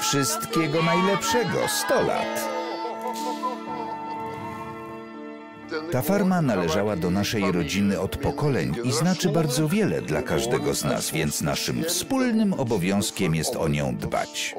Wszystkiego najlepszego, 100 lat. Ta farma należała do naszej rodziny od pokoleń i znaczy bardzo wiele dla każdego z nas, więc naszym wspólnym obowiązkiem jest o nią dbać.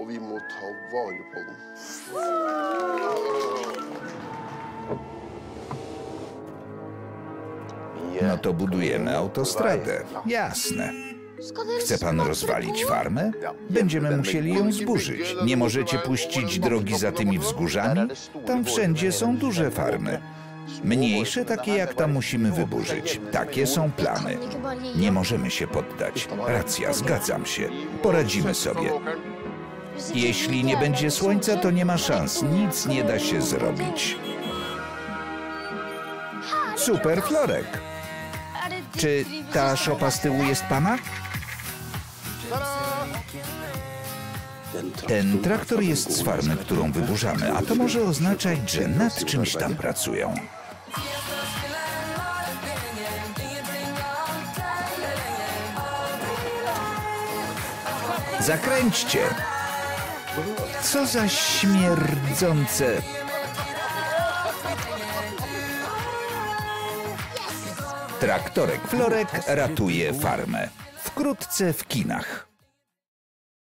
No to budujemy autostradę. Jasne. Chce pan rozwalić farmę? Będziemy musieli ją zburzyć. Nie możecie puścić drogi za tymi wzgórzami? Tam wszędzie są duże farmy. Mniejsze, takie jak ta, musimy wyburzyć. Takie są plany. Nie możemy się poddać. Racja, zgadzam się. Poradzimy sobie. Jeśli nie będzie słońca, to nie ma szans. Nic nie da się zrobić. Super, Florek. Czy ta szopa z tyłu jest pana? Ten traktor jest z farmy, którą wyburzamy, a to może oznaczać, że nad czymś tam pracują. Zakręćcie! Co za śmierdzące... Traktorek Florek ratuje farmę. Wkrótce w kinach.